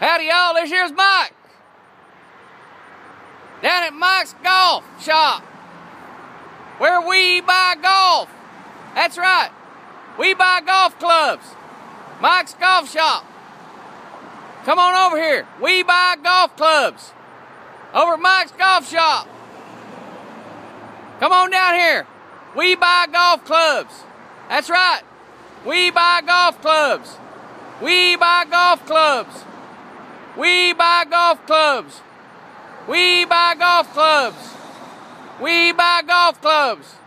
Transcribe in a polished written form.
Howdy y'all, this here's Mike. Down at Mike's Golf Shop, where we buy golf. That's right, we buy golf clubs. Mike's Golf Shop. Come on over here, we buy golf clubs. Over at Mike's Golf Shop. Come on down here, we buy golf clubs. That's right, we buy golf clubs. We buy golf clubs. We buy golf clubs. We buy golf clubs. We buy golf clubs.